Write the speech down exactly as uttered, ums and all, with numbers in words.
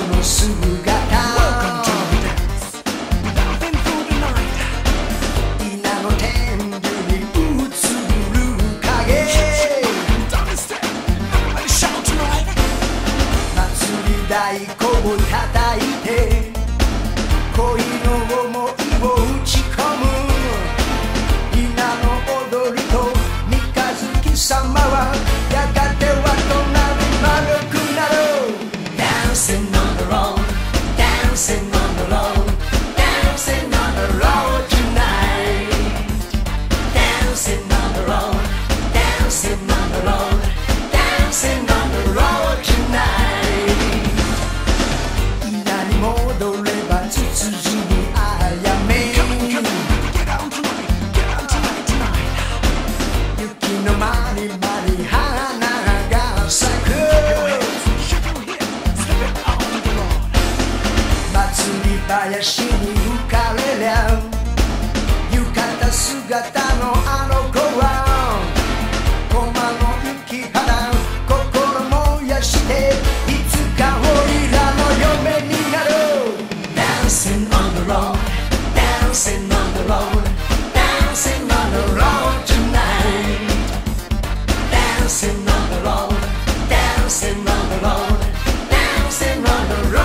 の姿稲の天井に映る影祭り太鼓を叩いて恋の想いを打ち込む稲の踊りと三日月様はやがては隣丸くなる Dancing on the road, dancing on the road, dancing on the road tonight. Dancing on the road, dancing on the road, dancing on the road tonight. 稲に戻ればツツジにあやめ雪のまにまに花が咲く祭り林に浮かれりゃ浴衣姿のあの子は駒の雪肌心燃やしていつか俺らの嫁になる Dancing on the road, dancing on the road, dancing on the road tonight. Dancing on the road, dancing on the road, dancing on the road